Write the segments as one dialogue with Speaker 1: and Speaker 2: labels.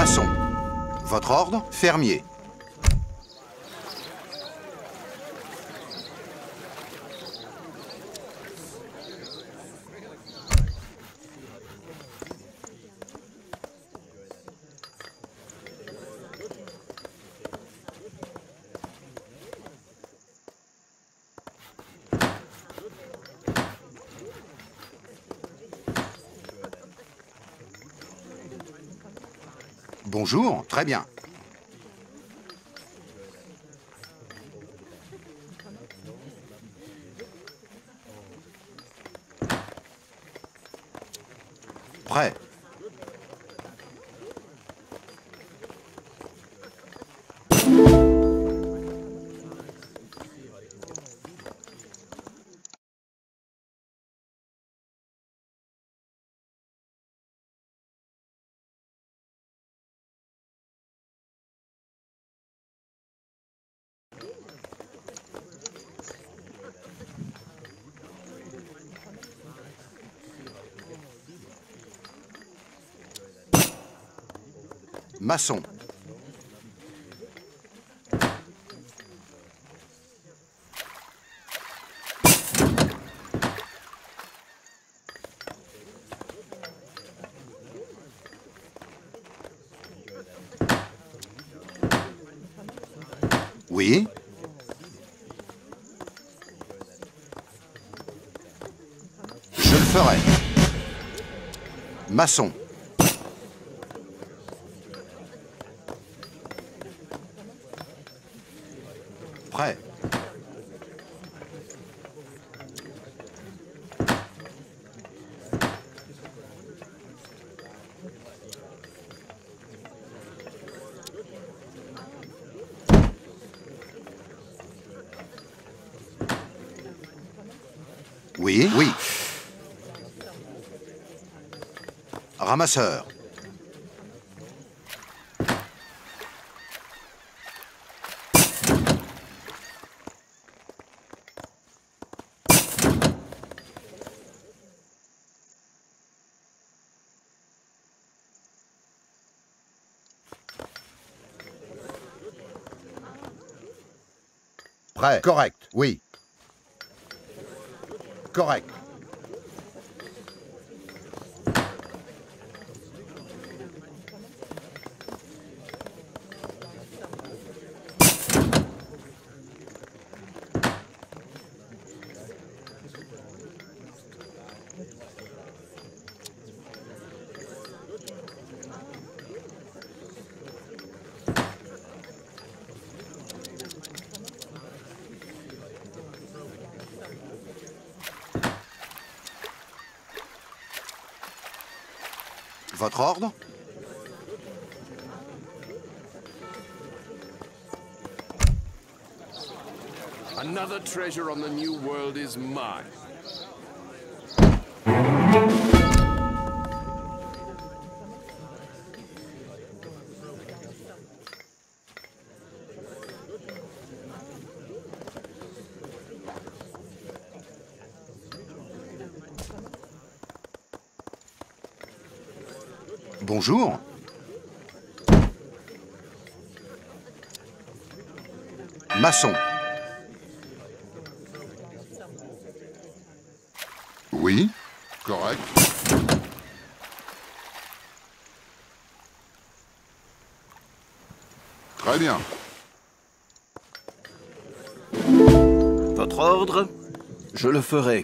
Speaker 1: Maçon. Votre ordre? Fermier. Bonjour, très bien. Prêt. Maçon. Oui. Je le ferai. Maçon. Prêt. Oui, oui. Ramasseur. Prêt. Correct, oui. Correct. Votre ordre?
Speaker 2: Another treasure on the new world is mine.
Speaker 1: Bonjour. Maçon.
Speaker 3: Oui, correct. Très bien.
Speaker 4: Votre ordre? Je le ferai.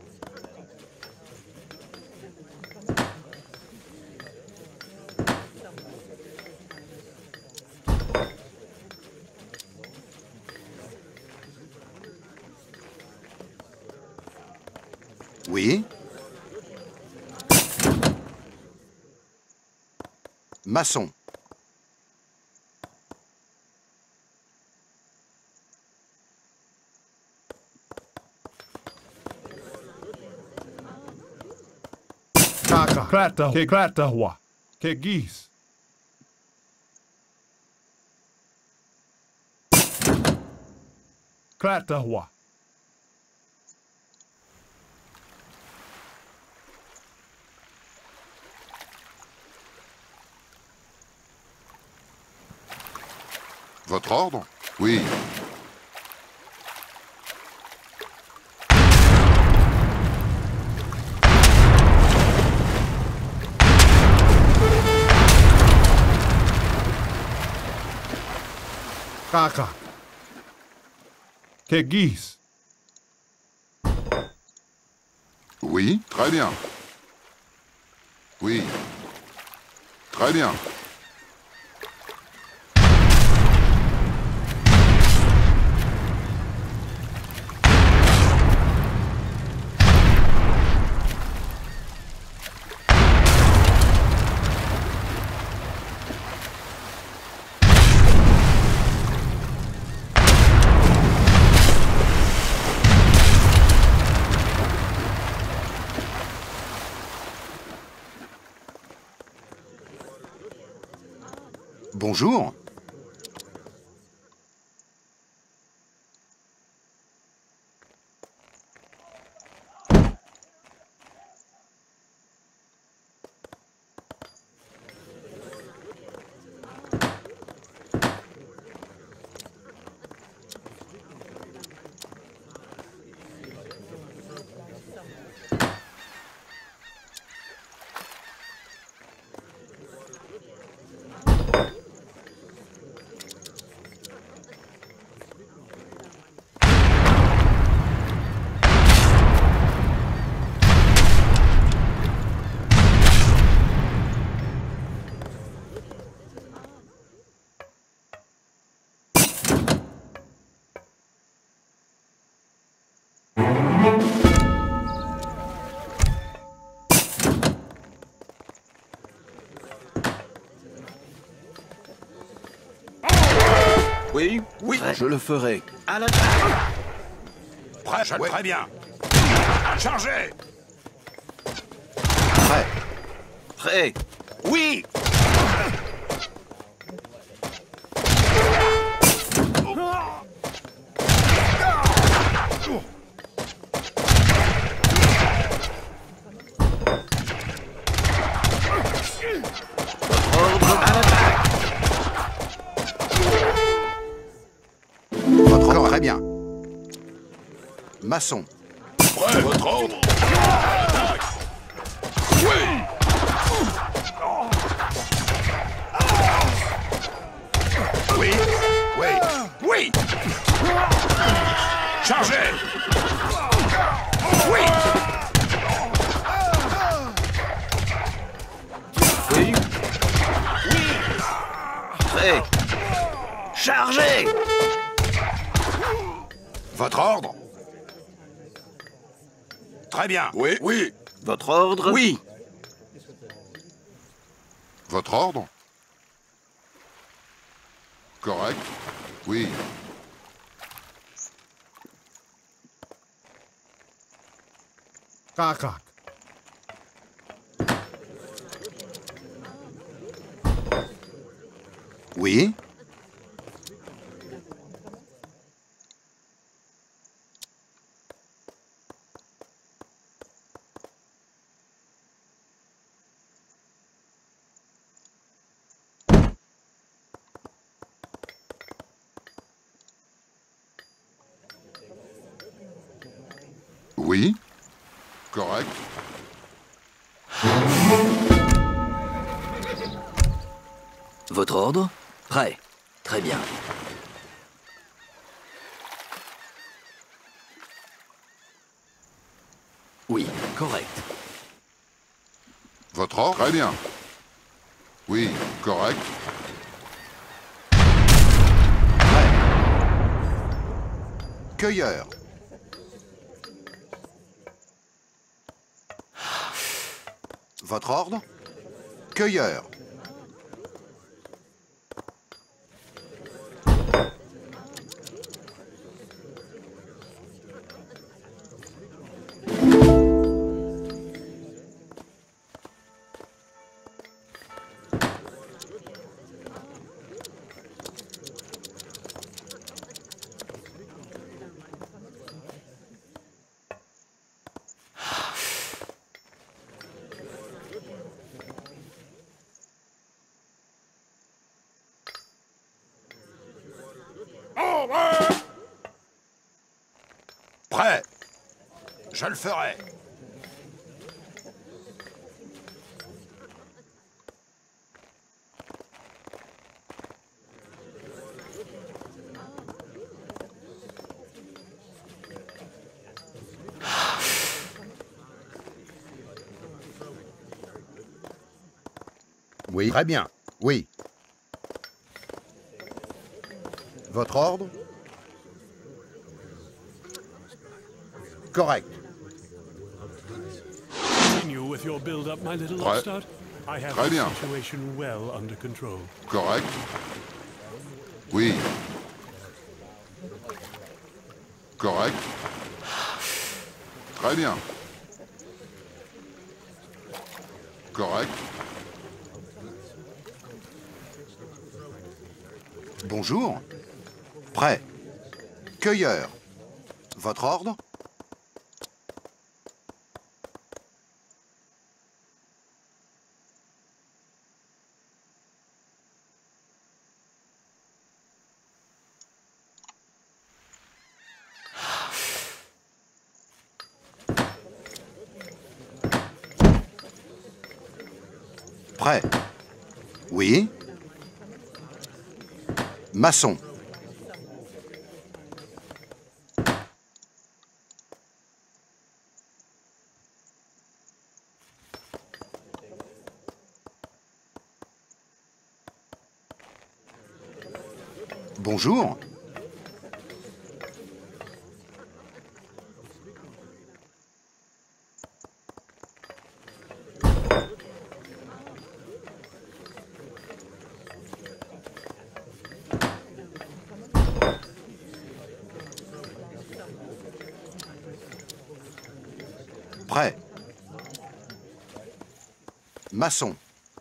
Speaker 1: Oui. Maçon.
Speaker 5: Klatawa. Kegis. Klatawa.
Speaker 3: Votre ordre? Oui.
Speaker 5: Kaka. Kegis.
Speaker 3: Oui, très bien. Oui. Très bien.
Speaker 1: Bonjour.
Speaker 4: Oui, oui, je le ferai.
Speaker 6: À l'attaque!
Speaker 2: Prêt, très bien. Chargez!
Speaker 1: Prêt.
Speaker 4: Prêt.
Speaker 6: Oui!
Speaker 4: Ordre à l'attaque.
Speaker 1: Votre ordre. Très bien. Maçon.
Speaker 2: Prêt, votre ordre! Oui! Oui! Oui! Oui! Chargez! Oui!
Speaker 4: Oui. Prêt. Chargez.
Speaker 2: Votre ordre? Très bien. Oui, oui.
Speaker 4: Votre ordre?
Speaker 6: Oui!
Speaker 3: Votre ordre? Correct. Oui.
Speaker 5: Kaka.
Speaker 1: Oui.
Speaker 3: Oui. Correct.
Speaker 6: Votre ordre? Prêt. Très bien. Oui, correct.
Speaker 3: Votre ordre? Très bien. Oui. Correct.
Speaker 1: Prêt. Cueilleur. Votre ordre? Cueilleur. Prêt. Je le ferai. Oui, très bien. Oui. Votre ordre? Correct.
Speaker 7: Continue with your build-up, my little
Speaker 3: Prêt.
Speaker 7: upstart. I have
Speaker 3: Très
Speaker 7: the
Speaker 3: bien.
Speaker 7: situation well under control.
Speaker 3: Correct. Oui. Correct. Très bien. Correct.
Speaker 1: Bonjour. Prêt. Cueilleur. Votre ordre? Prêt. Oui. Maçon. Bonjour. Prêt. Maçon.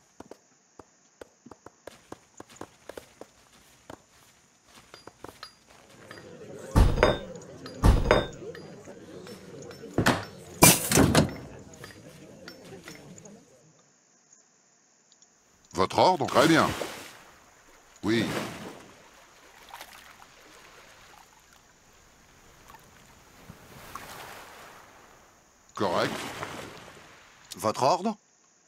Speaker 3: Votre ordre? Très bien. Oui. Correct.
Speaker 1: Votre ordre?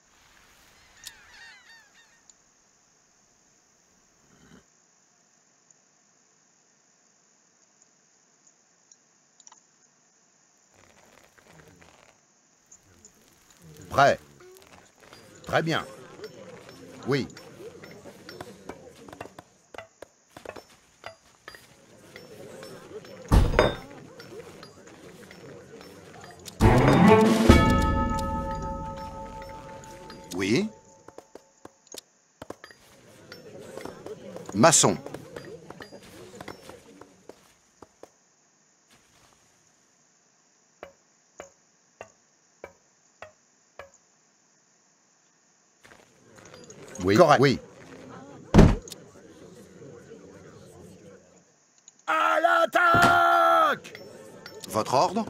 Speaker 1: Prêt. Très bien. Oui. Oui. Maçon. Oui. Correct. Oui. À l'attaque! Votre ordre?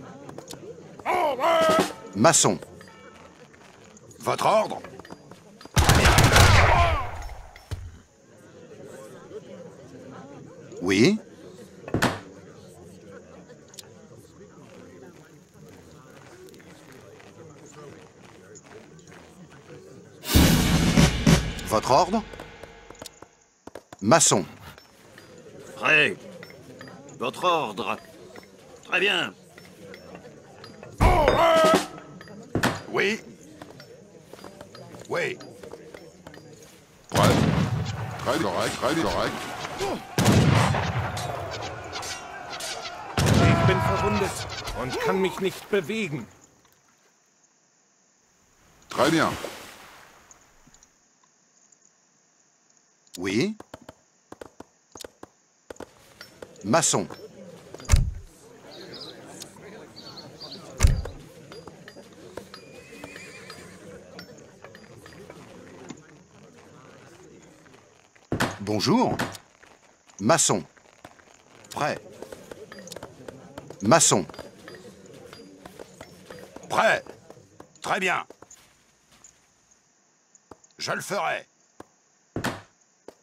Speaker 1: Maçon. Votre ordre? Oui. Votre ordre? Maçon.
Speaker 6: Prêt. Votre ordre. Très bien.
Speaker 1: Oui. Oui.
Speaker 3: Prêt. Très correct. Très correct.
Speaker 7: Ich bin verwundet und kann mich nicht bewegen.
Speaker 3: Très bien.
Speaker 1: Oui. Maçon. Bonjour. Maçon. Prêt. Maçon. Prêt. Très bien. Je le ferai.